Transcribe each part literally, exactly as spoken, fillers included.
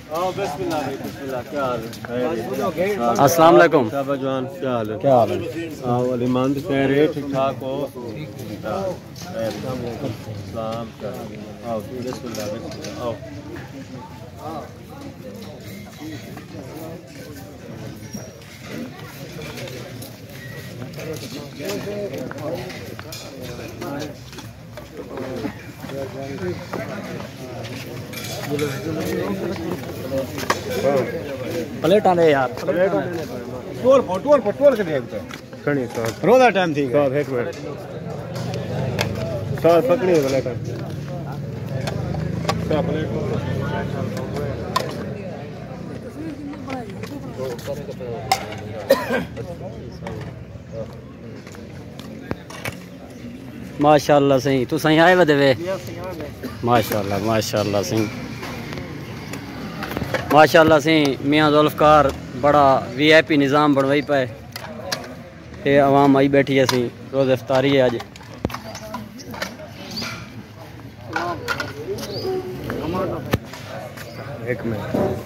अस्सलाम वालेकुम। जवान क्या हाल है? क्या हाल है? हाँ वाले मान कह रहे ठीक ठाक हो। सलाम आओ बिस्मिल्लाह बिस्मिल्लाह आओ। प्लेट आने यार टोल पर टोल पर टोल के देख तो खड़ी साथ रोदा टाइम थी साथ एक मिनट साथ पकड़ी प्लेट साथ प्लेट माशाअल्लाह सही तू सही आए वदे वे माशाअल्लाह माशाअल्लाह सही माशाअल्लाह सही मियाँ जुल्फकार बड़ा वी आई पी निज़ाम बनवाई पाए ये आवाम आई बैठी है सी रोज़ इफ्तारी है अज एक मिनट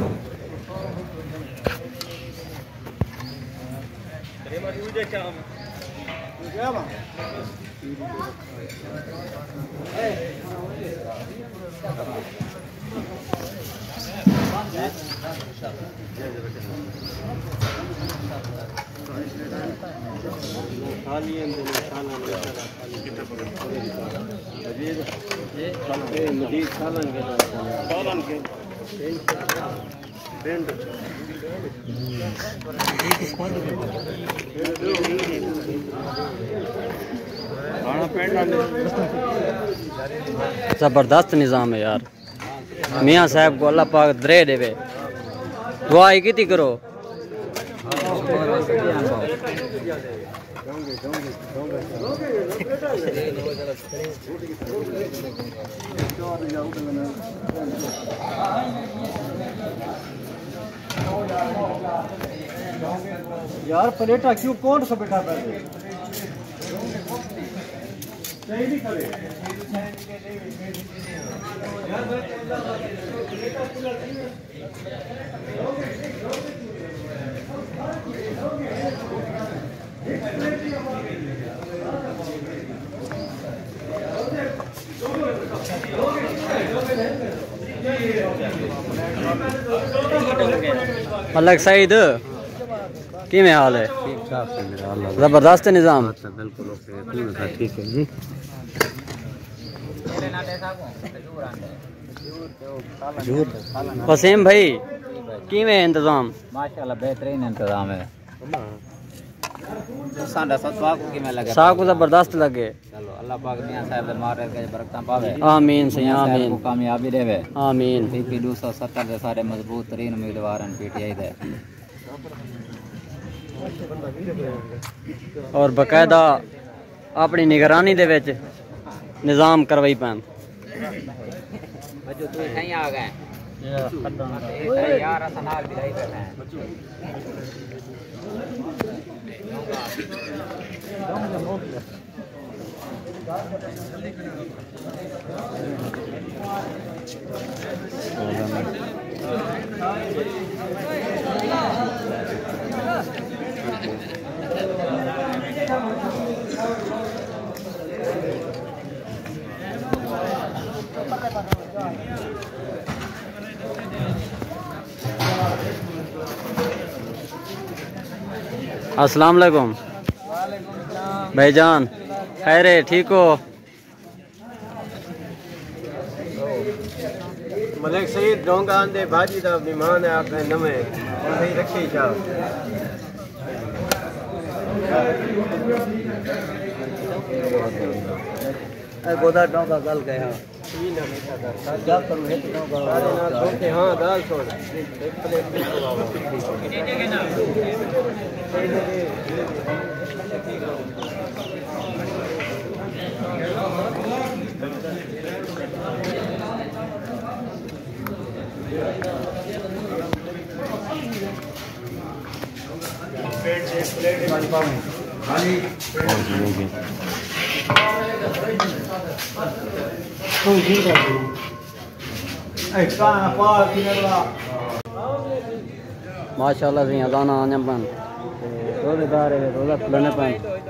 ज़बरदस्त निज़ाम है यार मियाँ साहब को अल्लाह पाक दरे देवे दुआ ही की करो यार प्लेटा क्यों कौन सा बैठा पहले सही नहीं करे अलग सईद कि में हाल है ज़बरदस्त निज़ाम बिल्कुल ठीक है जी वसीम भाई कि में इंतजाम माशाल्लाह बेहतरीन इंतजाम है साडा सतवा को कि में लगे साग को ज़बरदस्त लगे चलो अल्लाह पाक मियां साहब दे मारे के बरकतां पावे आमीन सही आमीन कामयाबी देवे आमीन पीपी दो सौ सत्तर दे सारे मजबूत तरीन उम्मीदवार हैं पीटीआई दे और बकायदा अपनी निगरानी दे विच निज़ाम करवाई पैन बच्चों तू कहीं आ गए यार असनाल बिलाई बैठे हैं अस्सलाम वालेकुम भाईजान खैर है ठीक हो मलिक सईद डोंगान दे भाजी दा मेहमान है आपने नवे सही रखी जा ए गोदा डोंगा गल गया क्या करूं है डोंगा सारे ना सोते हां दाल छोड़ एक प्लेट में Hey, está na paz, माशाल्लाह से अजाना आने पन रोजेदार है रोजा खुलने पन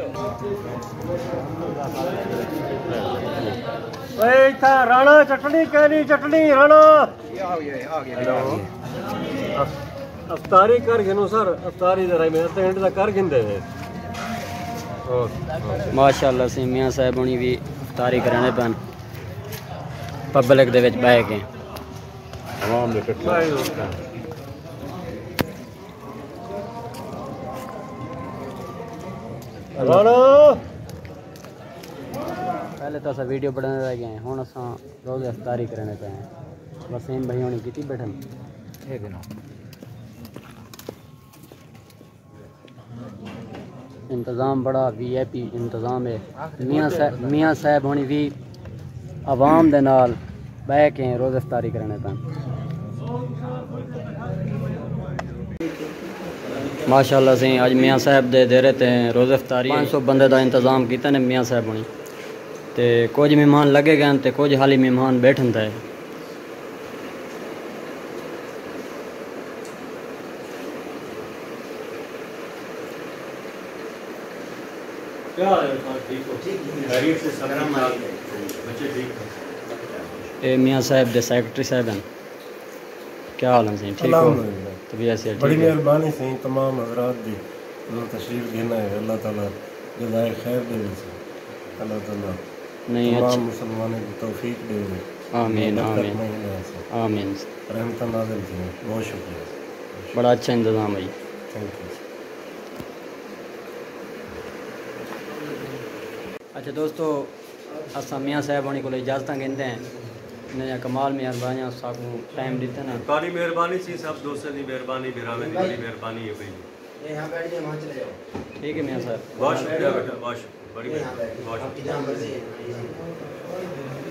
ओए था राणा चटनी कहनी चटनी राणा अफ्तारी कर गिनो सर अफ्तारी जरा में अद्धे घंटे तक कर गिनदे ने माशाल्लाह से मियां साहब हुणी भी अफ्तारी कराने पन पब्लिक दे विच बैठ के आवाम दे कट्ठे राणा पहले तो असा वीडियो बनाने रह गए हुण असां रोज़ अफ्तारी कराने पे हैं वसीम भाई हुणी कीती बैठन एक दिन इंतज़ाम बड़ा वी आई पी इंतज़ाम है मियाँ साहब मियाँ साहब होनी भी आवाम दे नाल बह के रोज़ अफ्तारी कराने पैन माशाल्लाह से अज मियाँ साहब दे दे रहे थे रोज़ अफ्तारी पाँच सौ बंदे का इंतज़ाम किया ने मियाँ साहब होनी ते कुछ मेहमान लगे गए ते कुछ हाली मेहमान बैठन थे ये मियाँ साहब दे सेक्रेटरी साहब हैं क्या हाल है सही ठीक हो तभी ऐसे बड़ी मेहरबानी से तमाम हजरात दी तशरीफ देना है अल्लाह ताला जज़ाए खैर दे अल्लाह ताला नहीं तमाम अच्छा मुसलमानों को तौफीक दे आमीन आमीन आमीन रहमत नाज़िल की बहुत शुक्रिया बड़ा अच्छा इंतज़ाम है थैंक यू। अच्छा दोस्तों असा मियाँ साहब होने को इजाज़त गिनते हैं इन्हें कमाल मेहरबानियाँ साकू टाइम देते ना काली मेहरबानी सी सब दोस्तों की मेहरबानी बिरावे की बड़ी मेहरबानी है भाई ठीक है मियाँ साहब बहुत शुक्रिया बेटा बहुत शुक्रिया बड़ी मेहरबानी बहुत शुक्रिया।